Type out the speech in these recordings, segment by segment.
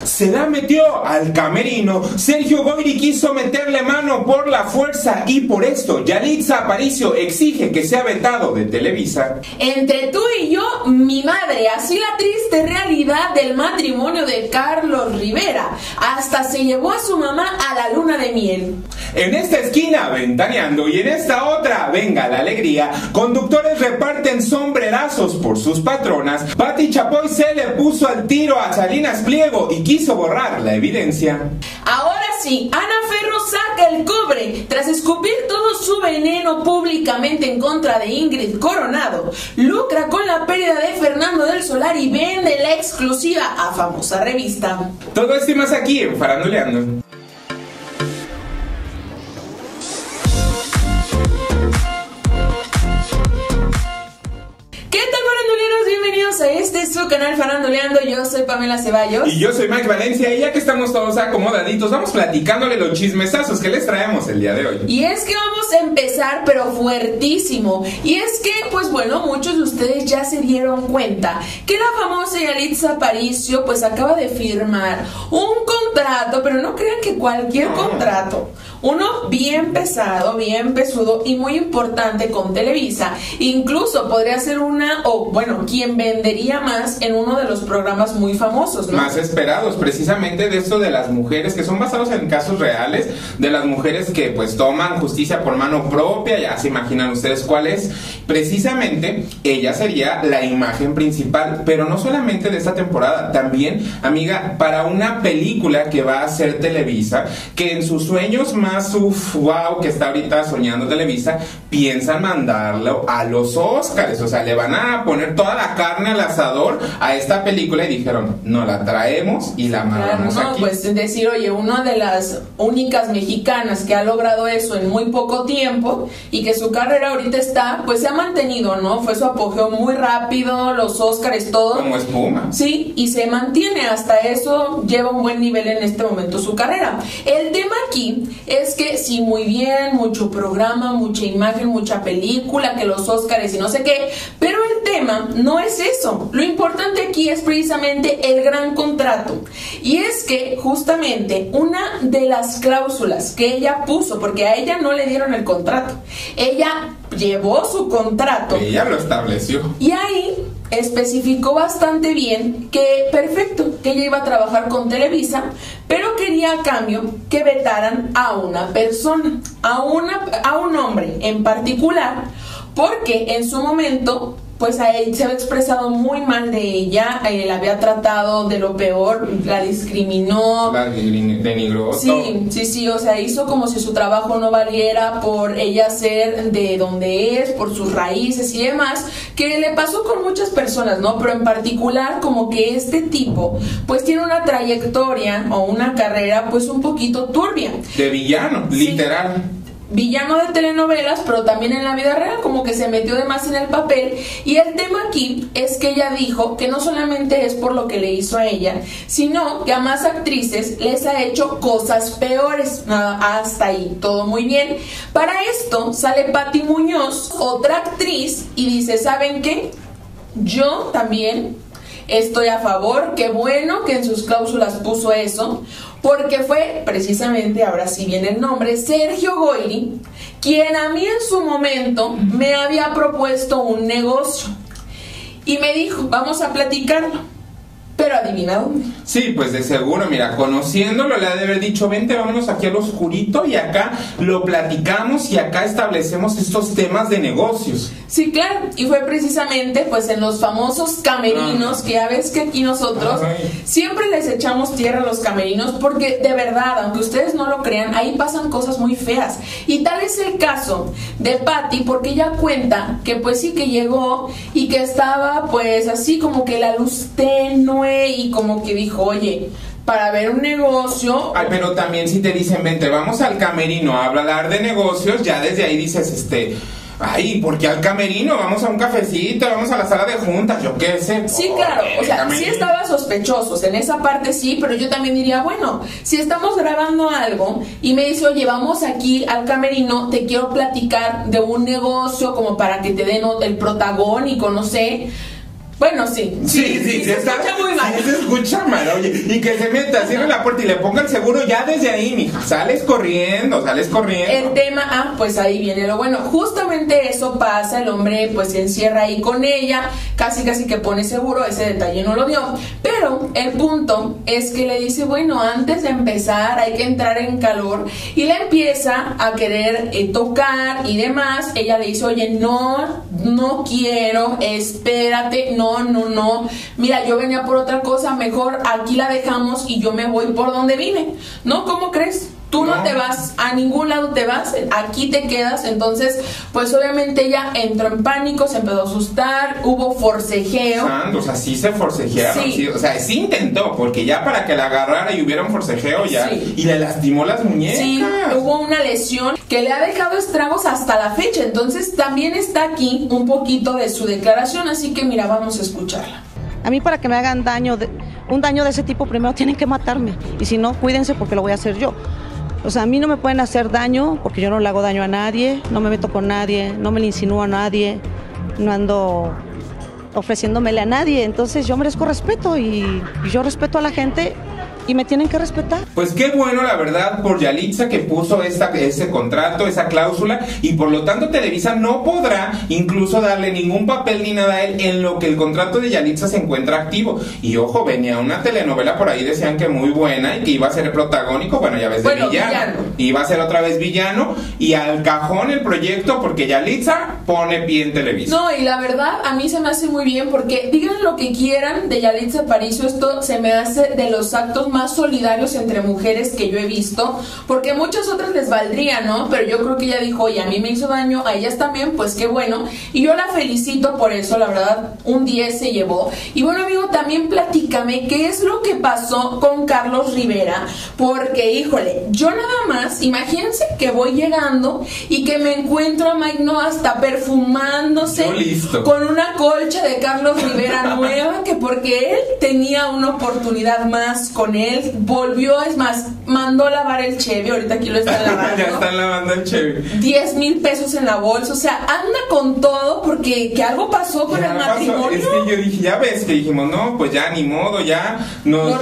se la metió al camerino. Sergio Goyri quiso meterle mano por la fuerza y por esto Yalitza Aparicio exige que sea vetado de Televisa. Entre tú y yo, mi madre, así la triste realidad del matrimonio de Carlos Rivera. Hasta se llevó a su mamá a la luna de miel. En esta esquina, ventaneando, y en esta otra, venga la alegría, conductores reparten sombrerazos por sus patronas. Pati Chapoy se le puso al tiro a Salinas Pliego y quiso borrar la evidencia. Ahora sí, Ana Ferro saca el cobre. Tras escupir todo su veneno públicamente en contra de Ingrid Coronado, lucra con la pérdida de Fernando del Solar y vende la exclusiva a famosa revista. Todo esto y más aquí en Faranduleando. A este es su canal Faranduleando. Yo soy Pamela Ceballos. Y yo soy Mike Valencia. Y ya que estamos todos acomodaditos, vamos platicándole los chismesazos que les traemos el día de hoy. Y es que vamos a empezar, pero fuertísimo. Y es que, pues bueno, muchos de ustedes ya se dieron cuenta que la famosa Yalitza Aparicio pues acaba de firmar un contrato, pero no crean que cualquier contrato. Uno bien pesado, bien pesudo y muy importante con Televisa. Incluso podría ser quien vendería más en uno de los programas muy famosos, ¿no? Más esperados, precisamente de esto de las mujeres que son basados en casos reales, de las mujeres que pues toman justicia por mano propia. Ya se imaginan ustedes cuál es. Precisamente ella sería la imagen principal, pero no solamente de esta temporada, también, amiga, para una película que va a hacer Televisa, que en sus sueños más wow, que está ahorita soñando Televisa, piensan mandarlo a los Óscares. O sea, le van a poner toda la carne al asador a esta película y dijeron, no la traemos y la mandamos aquí. Pues decir, oye, una de las únicas mexicanas que ha logrado eso en muy poco tiempo y que su carrera ahorita está, pues se ha mantenido, ¿no? Fue su apogeo muy rápido, los Óscares, todo. Como espuma. Sí, y se mantiene, hasta eso lleva un buen nivel en este momento su carrera. El tema aquí es que sí, muy bien, mucho programa, mucha imagen, mucha película, que los Óscares y no sé qué, pero el tema no es eso. Lo importante aquí es precisamente el gran contrato. Y es que justamente una de las cláusulas que ella puso, porque a ella no le dieron el contrato, ella llevó su contrato. Ella lo estableció. Y ahí especificó bastante bien que perfecto, que ella iba a trabajar con Televisa, pero quería a cambio que vetaran a una persona, a un hombre en particular, porque en su momento pues a él se había expresado muy mal de ella, la había tratado de lo peor, la discriminó, la denigró. Sí, o sea, hizo como si su trabajo no valiera por ella ser de donde es, por sus raíces y demás, que le pasó con muchas personas, ¿no? Pero en particular como que este tipo pues tiene una trayectoria o una carrera pues un poquito turbia. De villano, literal. Villano de telenovelas, pero también en la vida real, como que se metió de más en el papel. Y el tema aquí es que ella dijo que no solamente es por lo que le hizo a ella, sino que a más actrices les ha hecho cosas peores. Hasta ahí, todo muy bien. Para esto sale Pati Muñoz, otra actriz, y dice, ¿saben qué? Yo también estoy a favor, qué bueno que en sus cláusulas puso eso, porque fue precisamente, ahora sí viene el nombre, Sergio Goyri, quien a mí en su momento me había propuesto un negocio y me dijo, vamos a platicarlo. Pero adivina dónde. Sí, pues de seguro, mira, conociéndolo le ha de haber dicho, vente, vámonos aquí al oscurito y acá lo platicamos y acá establecemos estos temas de negocios. Sí, claro, y fue precisamente pues en los famosos camerinos, que ya ves que aquí nosotros siempre les echamos tierra a los camerinos, porque de verdad, aunque ustedes no lo crean, ahí pasan cosas muy feas. Y tal es el caso de Pati, porque ella cuenta que pues sí, que llegó y que estaba pues así como que la luz tenue y como que dijo, oye, para ver un negocio. Ay, pero también si te dicen, vente, vamos al camerino a hablar de negocios, ya desde ahí dices, ay, ¿por qué al camerino? Vamos a un cafecito, vamos a la sala de juntas, yo qué sé. Sí, claro, o sea, sí estaba sospechosos, en esa parte sí, pero yo también diría, bueno, si estamos grabando algo y me dice, oye, vamos aquí al camerino, te quiero platicar de un negocio como para que te den el protagónico, no sé. Bueno, sí. Se escucha muy mal. Sí, se escucha mal, oye. Y que se meta, cierre la puerta y le ponga el seguro ya desde ahí, mija. Sales corriendo. El tema, pues ahí viene lo bueno. Justamente eso pasa, el hombre pues se encierra ahí con ella, casi que pone seguro, ese detalle no lo dio. Pero el punto es que le dice, bueno, antes de empezar hay que entrar en calor. Y le empieza a querer tocar y demás. Ella le dice, oye, no quiero, espérate, no, mira, yo venía por otra cosa, mejor aquí la dejamos y yo me voy por donde vine. ¿No? ¿Cómo crees? Tú no te vas, a ningún lado te vas, aquí te quedas. Entonces, pues obviamente ella entró en pánico, se empezó a asustar, hubo forcejeo. O sea, sí se forcejearon. Sí. Sí, o sea, sí intentó, porque ya para que la agarrara y hubiera un forcejeo ya. Sí. Y le lastimó las muñecas. Sí, hubo una lesión que le ha dejado estragos hasta la fecha. Entonces, también está aquí un poquito de su declaración. Así que, mira, vamos a escucharla. A mí, para que me hagan un daño de ese tipo, primero tienen que matarme. Y si no, cuídense porque lo voy a hacer yo. O sea, a mí no me pueden hacer daño porque yo no le hago daño a nadie, no me meto con nadie, no me le insinúo a nadie, no ando ofreciéndomele a nadie. Entonces yo merezco respeto y yo respeto a la gente y me tienen que respetar. Pues qué bueno, la verdad, por Yalitza, que puso ese contrato, esa cláusula, y por lo tanto Televisa no podrá incluso darle ningún papel ni nada a él en lo que el contrato de Yalitza se encuentra activo. Y ojo, venía una telenovela por ahí, decían que muy buena y que iba a ser protagónico, bueno, ya ves, de villano. Iba a ser otra vez villano y al cajón el proyecto porque Yalitza pone pie en Televisa. No, y la verdad, a mí se me hace muy bien porque digan lo que quieran de Yalitza Aparicio, esto se me hace de los actos más solidarios entre mujeres que yo he visto, porque muchas otras les valdría, ¿no? Pero yo creo que ella dijo, oye, a mí me hizo daño, a ellas también, pues qué bueno, y yo la felicito por eso, la verdad, un 10 se llevó. Y bueno, amigo, también platícame qué es lo que pasó con Carlos Rivera, porque, híjole, yo nada más, imagínense que voy llegando y que me encuentro a Mike No hasta perfumándose con una colcha de Carlos Rivera nueva, que porque él tenía una oportunidad más con él, volvió, es más, mandó a lavar el Chevy, ahorita aquí lo están lavando. Ya están lavando el Chevy. 10,000 pesos en la bolsa, o sea, anda con todo porque que algo pasó con el matrimonio. Es que yo dije, ya ves, que dijimos, no, pues ya ni modo, ya nos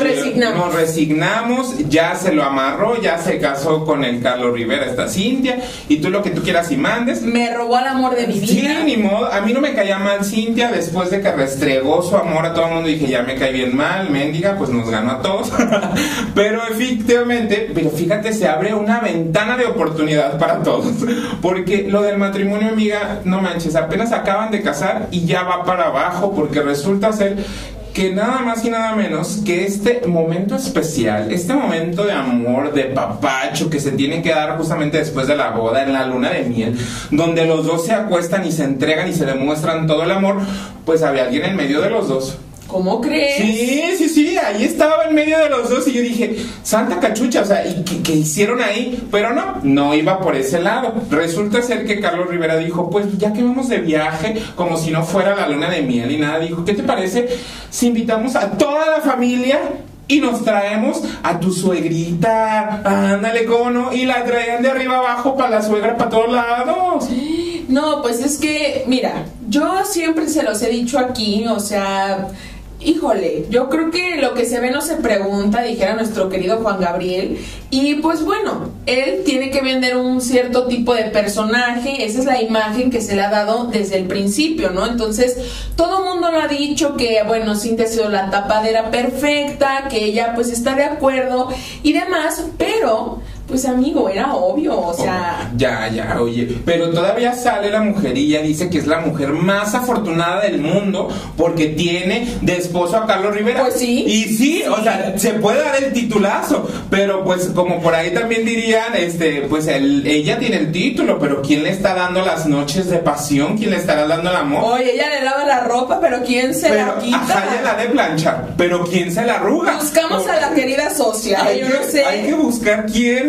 resignamos, ya se lo amarró, ya se casó con el Carlos Rivera, esta Cintia, y tú lo que tú quieras y mandes. Me robó el amor de mi vida. Sí, ni modo, a mí no me caía mal Cintia, después de que restregó su amor a todo el mundo, dije, ya me cae bien mal, mendiga, pues nos ganó a todos. Pero efectivamente, pero fíjate, se abre una ventana de oportunidad para todos, porque lo del matrimonio, amiga, no manches, apenas acaban de casar y ya va para abajo, porque resulta ser que nada más y nada menos que este momento especial, este momento de amor, de papacho que se tiene que dar justamente después de la boda, en la luna de miel, donde los dos se acuestan y se entregan y se demuestran todo el amor, pues había alguien en medio de los dos. ¿Cómo crees? Sí, ahí estaba en medio de los dos y yo dije, santa cachucha, o sea, ¿y qué hicieron ahí? Pero no iba por ese lado. Resulta ser que Carlos Rivera dijo, pues ya que vamos de viaje, como si no fuera la luna de miel y nada, dijo, ¿qué te parece si invitamos a toda la familia y nos traemos a tu suegrita? Ándale, ¿cómo no? Y la traían de arriba abajo para la suegra, para todos lados. No, pues es que, mira, yo siempre se los he dicho aquí, o sea, híjole, yo creo que lo que se ve no se pregunta, dijera nuestro querido Juan Gabriel. Y pues bueno, él tiene que vender un cierto tipo de personaje, esa es la imagen que se le ha dado desde el principio, ¿no? Entonces, todo el mundo lo ha dicho que, bueno, Cintia ha sido la tapadera perfecta, que ella pues está de acuerdo y demás, pero pues amigo, era obvio, o sea... Ya, oye, pero todavía sale la mujer y ella dice que es la mujer más afortunada del mundo porque tiene de esposo a Carlos Rivera. Pues sí. Y sí, o sea, se puede dar el titulazo, pero pues como por ahí también dirían, pues ella tiene el título, pero ¿quién le está dando las noches de pasión? ¿Quién le estará dando el amor? Oye, ella le lava la ropa, pero ¿quién se la quita? Ajá, ella la de planchar, pero ¿quién se la arruga? Buscamos a la querida socia, yo no sé. Hay que buscar quién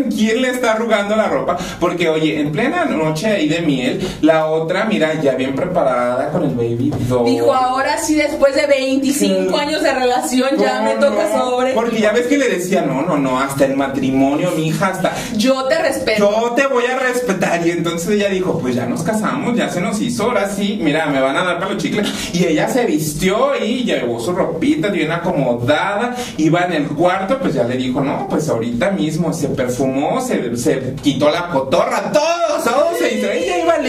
quién le está arrugando la ropa, porque oye, en plena noche ahí de miel, la otra, mira, ya bien preparada con el baby doll. Dijo, ahora sí, después de 25 años de relación, ya me toca sobre. Porque ya ves que le decía, no, hasta el matrimonio, mija, hasta... Yo te respeto. Yo te voy a respetar. Y entonces ella dijo, pues ya nos casamos, ya se nos hizo, ahora sí, mira, me van a dar para los chicles. Y ella se vistió y llevó su ropita bien acomodada, iba en el cuarto, pues ya le dijo, no, pues ahorita mismo se perfumó, se quitó la cotorra, todo se hizo, ella iba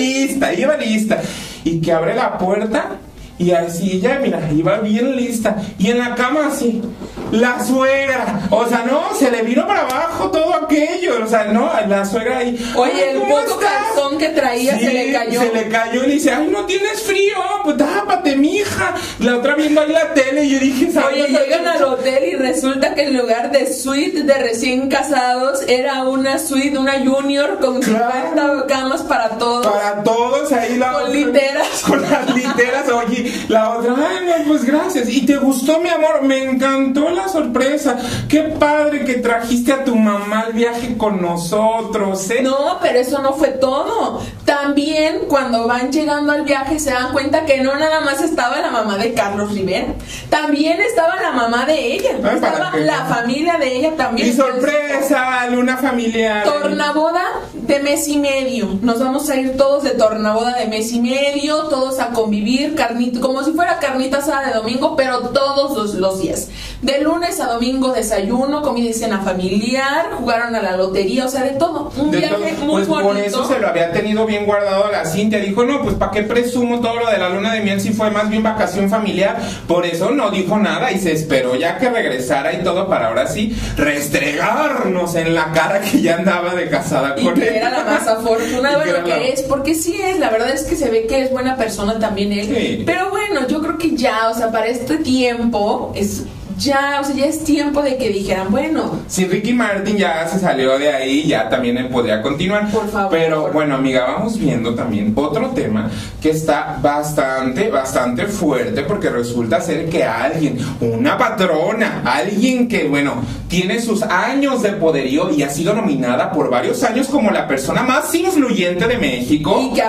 lista. Y que abre la puerta y así ella, mira, iba bien lista. Y en la cama así, la suegra, o sea, no, se le vino para abajo todo aquello, o sea, no, la suegra ahí. Oye, el poco calzón que traía, sí, se le cayó. Se le cayó y le dice, ay, no tienes frío, pues tápate, mija. La otra viendo ahí la tele y yo dije, oye, llegan al hotel y resulta que en lugar de suite de recién casados, era una suite, una junior con 50 camas para todos. Para todos, ahí la con otra, literas. Con las literas, oye, la otra, ay, no, pues gracias. ¿Y te gustó, mi amor? Me encantó la sorpresa. Qué padre que trajiste a tu mamá al viaje con nosotros, ¿eh? No, pero eso no fue todo. También cuando van llegando al viaje se dan cuenta que no nada más estaba la mamá de Carlos Rivera, también estaba la mamá de ella, estaba la familia de ella también. Y sorpresa, luna familiar. Tornaboda de mes y medio. Nos vamos a ir todos de tornaboda de mes y medio, todos a convivir, como si fuera carnita asada de domingo, pero todos los días. De lunes a domingo desayuno, comida y cena familiar, jugaron a la lotería, o sea, de todo. Un viaje muy pues bonito. Por eso se lo había tenido bien guardado a la Cintia. Dijo, no, pues ¿para qué presumo todo lo de la luna de miel si fue más bien vacación familiar? Por eso no dijo nada y se esperó ya que regresara y todo para ahora sí restregarnos en la cara que ya andaba de casada con él. Y que era la más afortunada de lo que es, porque sí es, la verdad es que se ve que es buena persona también él. Sí. Pero bueno, yo creo que ya, o sea, para este tiempo es... Ya, o sea, ya es tiempo de que dijeran, bueno. Si Ricky Martin ya se salió de ahí, ya también él podría continuar. Por favor. Pero bueno, amiga, vamos viendo también otro tema que está bastante fuerte, porque resulta ser que alguien, una patrona, alguien que, bueno, tiene sus años de poderío y ha sido nominada por varios años como la persona más influyente de México. Y que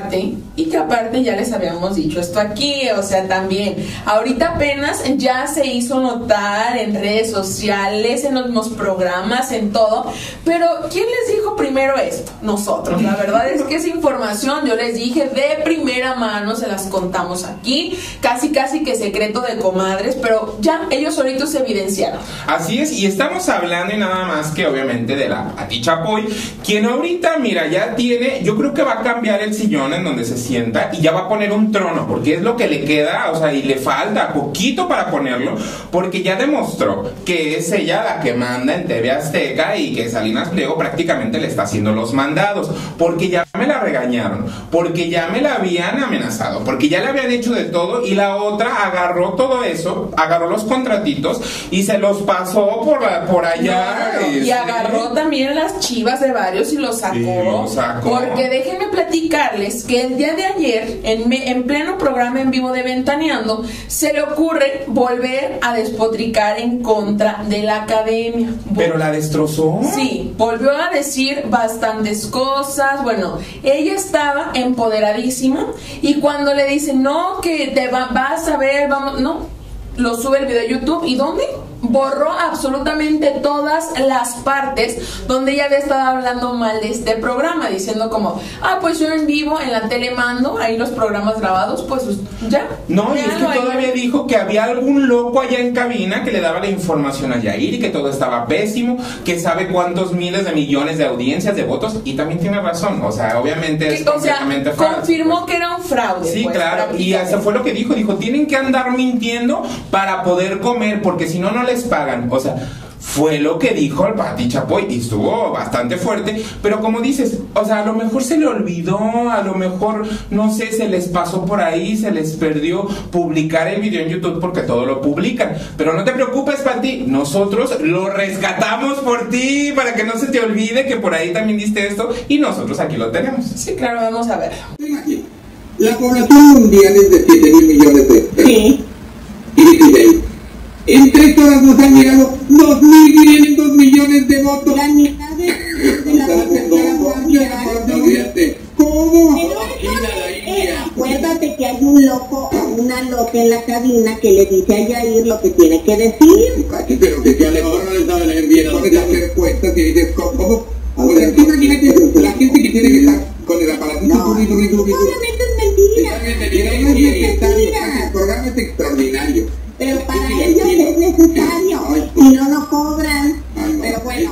aparte ya les habíamos dicho esto aquí, o sea, también, ahorita apenas ya se hizo notar en redes sociales, en los mismos programas, en todo, pero ¿quién les dijo primero esto? Nosotros. La verdad es que esa información yo les dije de primera mano, se las contamos aquí, casi que secreto de comadres, pero ya ellos solitos se evidenciaron. Así es, y estamos hablando y nada más que obviamente de la Pati Chapoy, quien ahorita, mira, ya tiene, yo creo que va a cambiar el sillón en donde se sienta y ya va a poner un trono, porque es lo que le queda, o sea, y le falta poquito para ponerlo, porque ya demostró que es ella la que manda en TV Azteca y que Salinas Pliego prácticamente le está haciendo los mandados, porque ya me la regañaron, porque ya me la habían amenazado, porque ya le habían hecho de todo, y la otra agarró todo eso, agarró los contratitos y se los pasó por allá. No, y agarró también las chivas de varios y los sacó. Sí, lo sacó. Porque déjenme platicarles que el día de ayer, en pleno programa en vivo de Ventaneando, se le ocurre volver a despotricar en contra de la academia. Pero la destrozó. Sí, volvió a decir bastantes cosas. Bueno, ella estaba empoderadísima y cuando le dicen, no, que te vas a ver, vamos, no, lo sube el video a YouTube. ¿Y dónde? Borró absolutamente todas las partes donde ella había estado hablando mal de este programa, diciendo como, pues yo en vivo en la tele mando, ahí los programas grabados, pues ya. No, y es que todavía dijo que había algún loco allá en cabina que le daba la información a Yair y que todo estaba pésimo, que sabe cuántos miles de millones de audiencias, de votos, y también tiene razón, o sea, obviamente es completamente falso. Confirmó que era un fraude. Sí, pues, claro, y eso fue lo que dijo, tienen que andar mintiendo para poder comer, porque si no, no les pagan, o sea, fue lo que dijo el Pati Chapoy y estuvo bastante fuerte, pero como dices, o sea, a lo mejor se le olvidó, a lo mejor, no sé, se les pasó por ahí, se les perdió publicar el video en YouTube porque todo lo publican, pero no te preocupes, Pati, nosotros lo rescatamos por ti para que no se te olvide que por ahí también diste esto y nosotros aquí lo tenemos. Sí, claro, vamos a ver. La población mundial es de 7.000 millones de personas. Sí. Y en 3 horas nos han llegado 2.500 millones de votos. La mitad de ¿Cómo? Acuérdate que hay un loco o una loca en la cabina que le dice a Yair lo que tiene que decir. Pero que ya no le sabe leer bien. No te hacer cuenta que dices, ¿cómo? O sea, tú imagínate la gente que tiene que estar con el aparatito. Obviamente es mentira. El programa es extraordinario. Pero para ellos es necesario. Si no, no cobran. Pero bueno.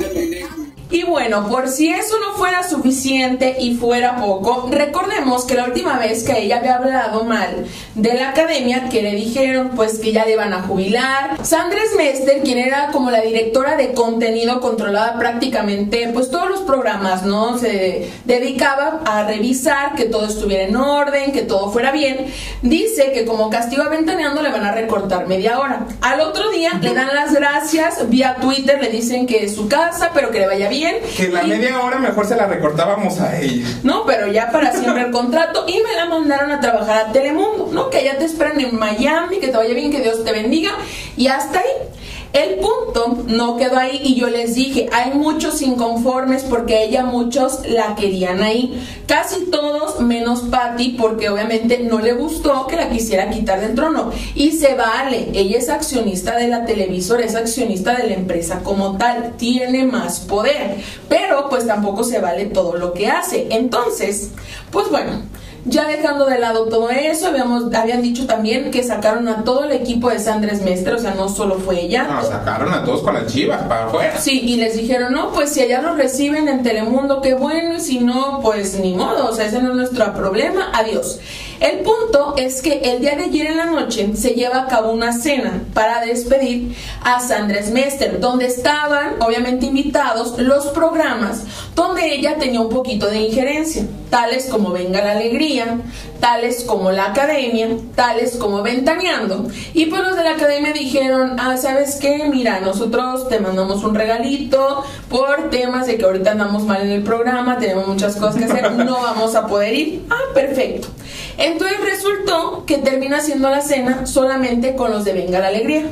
Y bueno, por si eso no fuera suficiente y fuera poco, recordemos que la última vez que ella había hablado mal de la academia, que le dijeron pues que ya le iban a jubilar, Sandra Smester, quien era como la directora de contenido, controlaba prácticamente pues todos los programas, ¿no? Se dedicaba a revisar que todo estuviera en orden, que todo fuera bien. Dice que como castigo a Ventaneando le van a recortar media hora. Al otro día le dan las gracias vía Twitter, le dicen que es su casa, pero que le vaya bien. Que la media hora mejor se la recortábamos a ella. No, pero ya para siempre el contrato. Y me la mandaron a trabajar a Telemundo, ¿no? Que allá te esperan en Miami, que te vaya bien, que Dios te bendiga. Y hasta ahí. El punto no quedó ahí y yo les dije, hay muchos inconformes porque ella muchos la querían ahí. Casi todos menos Patty porque obviamente no le gustó que la quisiera quitar del trono. Y se vale, ella es accionista de la televisora, es accionista de la empresa como tal, tiene más poder. Pero pues tampoco se vale todo lo que hace. Entonces, pues bueno, ya dejando de lado todo eso, habían dicho también que sacaron a todo el equipo de Sandra Smester, o sea, no solo fue ella. No, sacaron a todos con las chivas para afuera. Sí, y les dijeron, no, pues si allá los reciben en Telemundo, qué bueno, y si no, pues ni modo, o sea, ese no es nuestro problema, adiós. El punto es que el día de ayer en la noche se lleva a cabo una cena para despedir a Sandra Smester, donde estaban, obviamente, invitados los programas donde ella tenía un poquito de injerencia, tales como Venga la Alegría, tales como La Academia, tales como Ventaneando. Y pues los de la Academia dijeron, ¿sabes qué? Mira, nosotros te mandamos un regalito por temas de que ahorita andamos mal en el programa, tenemos muchas cosas que hacer, no vamos a poder ir. Perfecto. Entonces resultó que termina siendo la cena solamente con los de Venga la Alegría.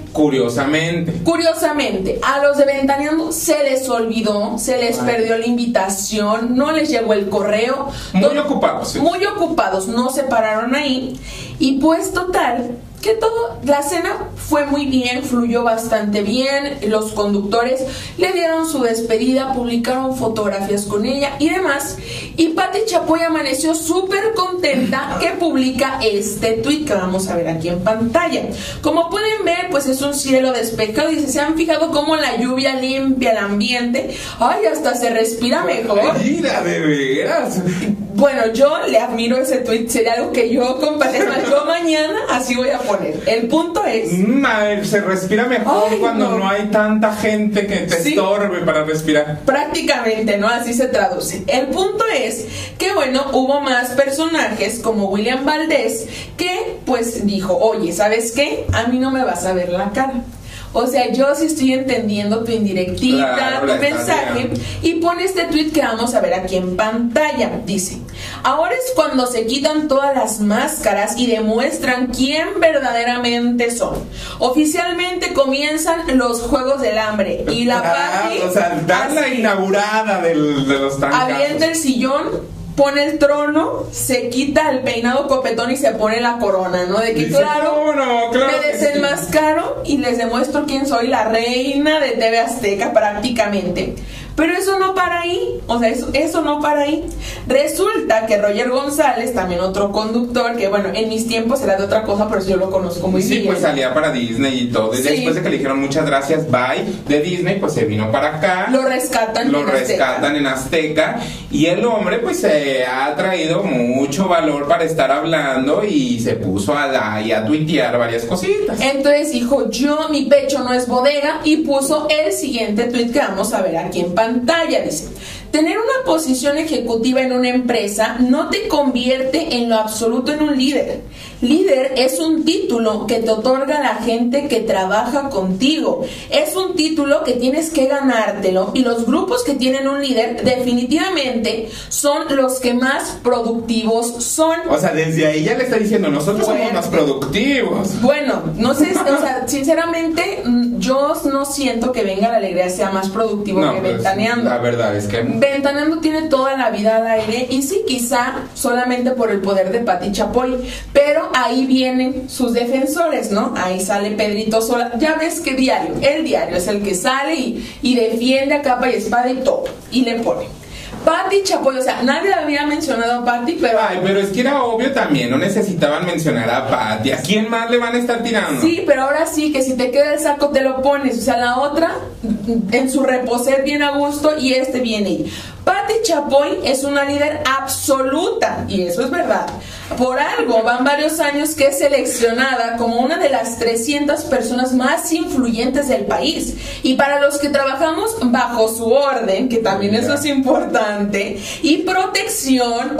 Curiosamente, a los de Ventaneando se les olvidó, se les perdió la invitación, no les llegó el correo. Muy ocupados. Sí. Muy ocupados, no se pararon ahí. Y pues total, que todo, la cena fue muy bien, fluyó bastante bien, los conductores le dieron su despedida, publicaron fotografías con ella y demás, y Pati Chapoy amaneció súper contenta que publica este tweet que vamos a ver aquí en pantalla. Como pueden ver, pues es un cielo despejado y se han fijado cómo la lluvia limpia el ambiente. Ay, hasta se respira mejor. Mira, de veras. Bueno, yo le admiro ese tweet, sería algo que yo compartiera. Yo mañana así voy a poner. El punto es... se respira mejor cuando no hay tanta gente que te estorbe para respirar. Prácticamente, ¿no? Así se traduce. El punto es que, bueno, hubo más personajes como William Valdés que, pues, dijo, oye, ¿sabes qué? A mí no me vas a ver la cara. O sea, yo sí estoy entendiendo tu indirectita, claro, tu mensaje. Y pone este tweet que vamos a ver aquí en pantalla. Dice, ahora es cuando se quitan todas las máscaras y demuestran quién verdaderamente son. Oficialmente comienzan los Juegos del Hambre. Y la Patty, o sea, dan la inaugurada de los trancazos. Avienta el sillón, pone el trono, se quita el peinado copetón y se pone la corona, ¿no? De que dice, claro, me desenmascaro sí, y les demuestro quién soy, la reina de TV Azteca prácticamente. Pero eso no para ahí, o sea, eso no para ahí. Resulta que Roger González, también otro conductor, que bueno, en mis tiempos era de otra cosa, pero yo lo conozco muy bien. Sí, pues salía para Disney y todo. Y después de que le dijeron muchas gracias, bye, de Disney, pues se vino para acá. Lo rescatan en Azteca. Y el hombre, pues se ha traído mucho valor para estar hablando y se puso a tuitear varias cositas. Entonces dijo, mi pecho no es bodega, y puso el siguiente tweet que vamos a ver aquí en pantalla. Dice, tener una posición ejecutiva en una empresa no te convierte en lo absoluto en un líder. Líder es un título que te otorga la gente que trabaja contigo. Es un título que tienes que ganártelo, y los grupos que tienen un líder definitivamente son los que más productivos son. O sea, desde ahí ya le está diciendo, nosotros somos más productivos. Bueno, no sé, o sea, sinceramente yo no siento que Venga la Alegría sea más productivo que Ventaneando. Ventaneando. La verdad es que Ventaneando tiene toda la vida al aire, y sí, quizá solamente por el poder de Pati Chapoy, pero ahí vienen sus defensores, ¿no? Ahí sale Pedrito Sola. Ya ves que el diario es el que sale y defiende a capa y espada y todo, y le pone Pati Chapoy, o sea, nadie había mencionado a Pati, pero... Ay, pero es que era obvio también, no necesitaban mencionar a Pati. ¿A quién más le van a estar tirando? Sí, pero ahora sí, que si te queda el saco te lo pones. O sea, la otra en su reposer bien a gusto y viene ahí. Pati Chapoy es una líder absoluta, y eso es verdad. Por algo van varios años que es seleccionada como una de las 300 personas más influyentes del país. Y para los que trabajamos bajo su orden, que también eso es importante, y protección,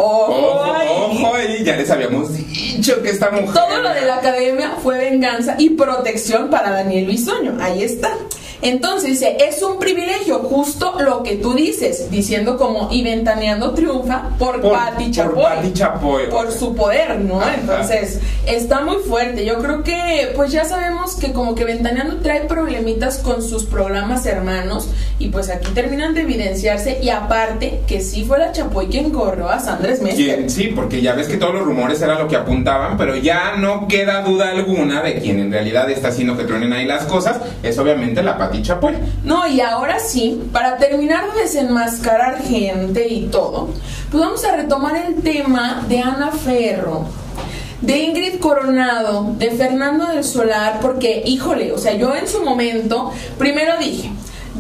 ojo, y ya les habíamos dicho que esta mujer... Todo lo de la academia fue venganza y protección para Daniel Bisoño. Ahí está. Entonces dice, es un privilegio, justo lo que tú dices, diciendo como, y Ventaneando triunfa por Pati Chapoy, por su poder, ¿no? Ajá. Entonces, está muy fuerte. Yo creo que, pues ya sabemos que como que Ventaneando trae problemitas con sus programas hermanos, y pues aquí terminan de evidenciarse, y aparte, que sí fue la Chapoy quien corrió a Sandra Esmester. Sí, porque ya ves que todos los rumores eran lo que apuntaban, pero ya no queda duda alguna de quien en realidad está haciendo que truenen ahí las cosas, es obviamente la Pati Chapoy. No, y ahora sí, para terminar de desenmascarar gente y todo, pues vamos a retomar el tema de Ana Ferro, de Ingrid Coronado, de Fernando del Solar, porque, híjole, o sea, yo en su momento, primero dije,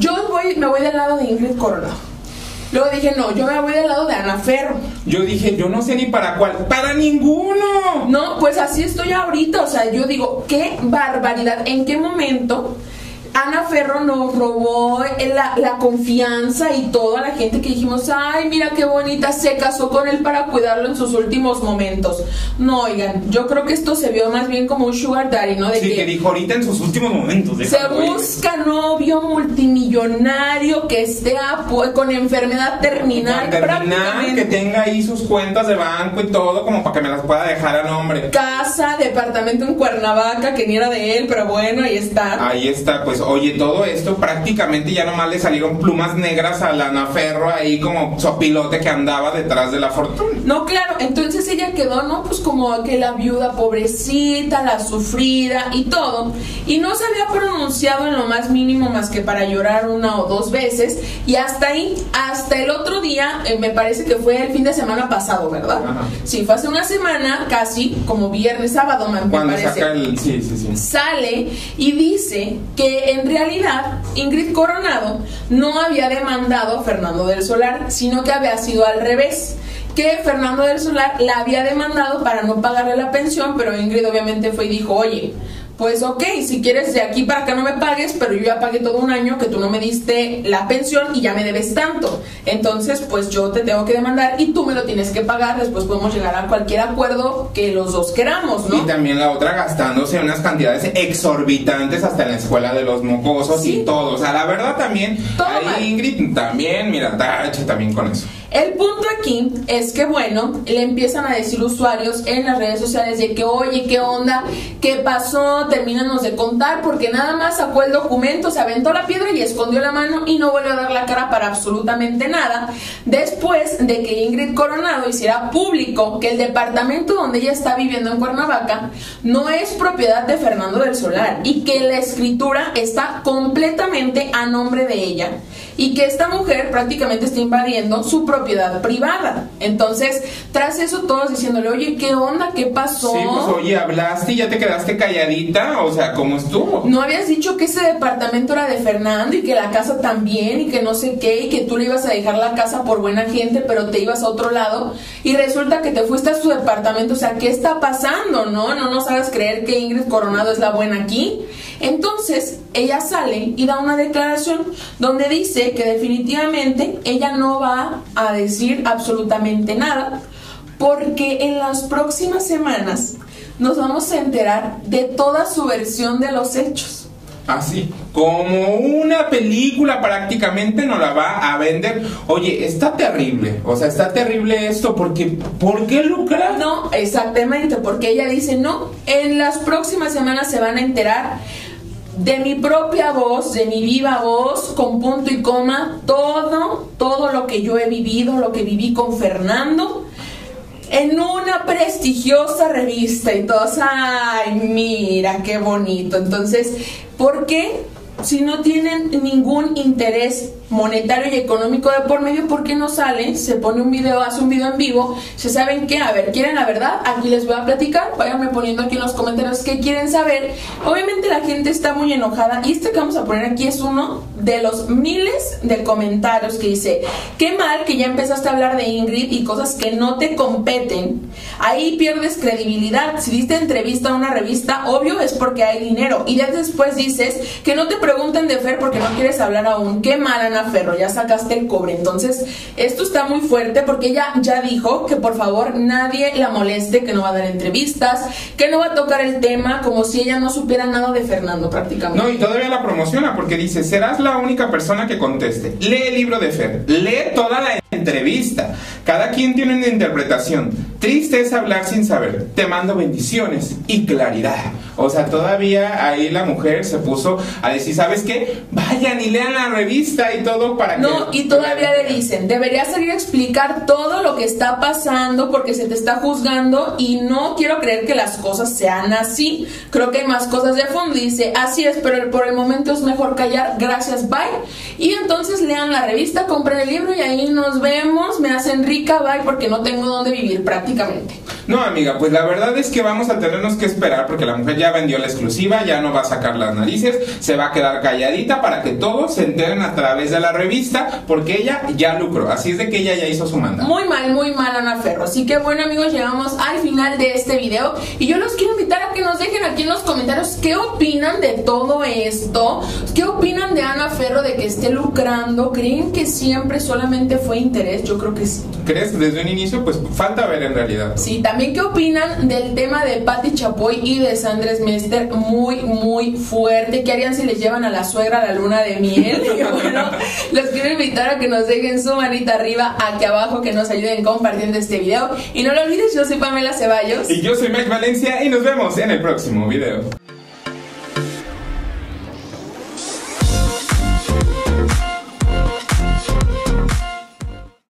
me voy del lado de Ingrid Coronado. Luego dije, no, yo me voy del lado de Ana Ferro. Yo dije, yo no sé ni para cuál. ¡Para ninguno! No, pues así estoy ahorita. O sea, yo digo, qué barbaridad. ¿En qué momento Ana Ferro nos robó la confianza y todo a la gente que dijimos, ay, mira qué bonita, se casó con él para cuidarlo en sus últimos momentos? No, oigan, yo creo que esto se vio más bien como un sugar daddy, ¿no? Sí, que dijo ahorita en sus últimos momentos. Se busca novio multimillonario que esté con enfermedad terminal, que tenga ahí sus cuentas de banco y todo, como para que me las pueda dejar a nombre. Casa, departamento en Cuernavaca, que ni era de él, pero bueno, ahí está. Ahí está, pues oye, todo esto prácticamente ya nomás le salieron plumas negras a la Ana Ferro ahí como sopilote que andaba detrás de la fortuna. No, claro, entonces ella quedó, ¿no? Pues como que la viuda pobrecita, la sufrida y todo, y no se había pronunciado en lo más mínimo más que para llorar una o dos veces, y hasta ahí, hasta el otro día, me parece que fue el fin de semana pasado, ¿verdad? Ajá. Sí, fue hace una semana, casi, como viernes, sábado, me parece. Saca sí. Sale y dice que en realidad Ingrid Coronado no había demandado a Fernando del Solar, sino que había sido al revés, que Fernando del Solar la había demandado para no pagarle la pensión, pero Ingrid obviamente fue y dijo, oye, pues ok, si quieres de aquí para acá no me pagues, pero yo ya pagué todo un año que tú no me diste la pensión y ya me debes tanto, entonces pues yo te tengo que demandar y tú me lo tienes que pagar, después podemos llegar a cualquier acuerdo que los dos queramos, ¿no? Y también la otra gastándose unas cantidades exorbitantes hasta en la escuela de los mocosos, sí, y todo, o sea, la verdad también, todo ahí mal. Ingrid también, mira, tache también con eso. El punto aquí es que, bueno, le empiezan a decir usuarios en las redes sociales de que, oye, ¿qué onda? ¿Qué pasó? Termínanos de contar, porque nada más sacó el documento, se aventó la piedra y escondió la mano y no volvió a dar la cara para absolutamente nada, después de que Ingrid Coronado hiciera público que el departamento donde ella está viviendo en Cuernavaca no es propiedad de Fernando del Solar y que la escritura está completamente a nombre de ella y que esta mujer prácticamente está invadiendo su propiedad privada. Entonces, tras eso todos diciéndole, oye, ¿qué onda? ¿Qué pasó? Sí, pues oye, hablaste y ya te quedaste calladita, o sea, ¿cómo estuvo? ¿No habías dicho que ese departamento era de Fernando y que la casa también y que no sé qué y que tú le ibas a dejar la casa por buena gente pero te ibas a otro lado y resulta que te fuiste a su departamento? O sea, ¿qué está pasando? No nos hagas creer que Ingrid Coronado es la buena aquí. Entonces, ella sale y da una declaración donde dice que definitivamente ella no va a decir absolutamente nada porque en las próximas semanas nos vamos a enterar de toda su versión de los hechos. Así, como una película prácticamente nos la va a vender. Oye, está terrible, o sea, está terrible esto porque, ¿por qué lucrar? No, exactamente, porque ella dice, no, en las próximas semanas se van a enterar de mi propia voz, de mi viva voz, con punto y coma, todo lo que yo he vivido, lo que viví con Fernando, en una prestigiosa revista. Y todos, ay, mira, qué bonito. Entonces, ¿por qué? Si no tienen ningún interés monetario y económico de por medio, ¿por qué no salen? Se pone un video, hace un video en vivo. ¿Se saben qué? A ver, ¿quieren la verdad? Aquí les voy a platicar. Váyanme poniendo aquí en los comentarios qué quieren saber. Obviamente la gente está muy enojada. Y este que vamos a poner aquí es uno de los miles de comentarios que dice: qué mal que ya empezaste a hablar de Ingrid y cosas que no te competen. Ahí pierdes credibilidad. Si diste entrevista a una revista, obvio es porque hay dinero. Y ya después dices que no te pregunten de Fer porque no quieres hablar aún. Qué mal, Ana Ferro, ya sacaste el cobre. Entonces, esto está muy fuerte porque ella ya dijo que por favor nadie la moleste, que no va a dar entrevistas, que no va a tocar el tema, como si ella no supiera nada de Fernando prácticamente. No, y todavía la promociona porque dice: serás la única persona que conteste. Lee el libro de Fer, lee toda la entrevista. Cada quien tiene una interpretación. Triste es hablar sin saber. Te mando bendiciones y claridad. O sea, todavía ahí la mujer se puso a decir: ¿sabes qué? Vayan y lean la revista y todo para que... No, y todavía le dicen: deberías salir a explicar todo lo que está pasando porque se te está juzgando y no quiero creer que las cosas sean así. Creo que hay más cosas de fondo. Dice: así es, pero por el momento es mejor callar. Gracias, bye. Y entonces lean la revista, compren el libro y ahí nos vemos. Me hacen rica, bye, porque no tengo dónde vivir prácticamente. No, amiga, pues la verdad es que vamos a tenernos que esperar porque la mujer ya vendió la exclusiva, ya no va a sacar las narices, se va a quedar calladita para que todos se enteren a través de la revista, porque ella ya lucró, así es de que ella ya hizo su manda. Muy mal, Ana Ferro. Así que bueno, amigos, llegamos al final de este video y yo los quiero invitar a que nos dejen aquí en los comentarios qué opinan de todo esto, qué opinan de Ana Ferro, de que esté lucrando. ¿Creen que siempre solamente fue interés? Yo creo que sí. ¿Crees desde un inicio? Pues falta ver en realidad. Sí, también qué opinan del tema de Pati Chapoy y de Sandra Mester, muy fuerte. ¿Qué harían si les llevan a la suegra a la luna de miel? Y bueno, los quiero invitar a que nos dejen su manita arriba aquí abajo, que nos ayuden compartiendo este video. Y no lo olvides, yo soy Pamela Ceballos. Y yo soy Mike Valencia y nos vemos en el próximo video.